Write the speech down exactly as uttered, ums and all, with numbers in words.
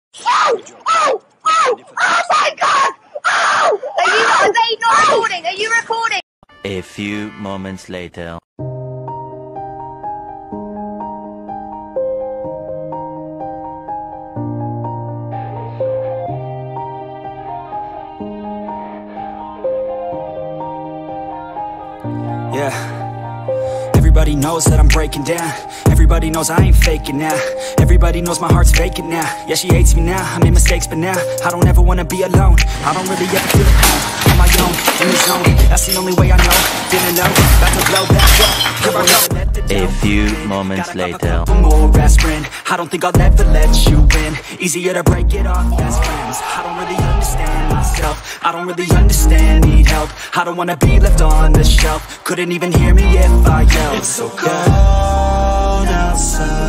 Oh! Oh! Oh! Oh my god! Oh! Are you not, are they not recording? Are you recording? A few moments later. Yeah. Everybody knows that I'm breaking down. Everybody knows I ain't faking now. Everybody knows my heart's vacant now. Yeah, she hates me now, I made mistakes, but now I don't ever wanna be alone. I don't really ever feel at home. On my own, in the zone, that's the only way I know. Didn't know, about to blow back up. Here I go. A few moments later. More aspirin, I don't think I'll ever let you in. Easier to break it off best friends. I don't really understand myself. I don't really understand, need help. I don't wanna be left on the shelf. Couldn't even hear me if I yelled. It's so cold outside.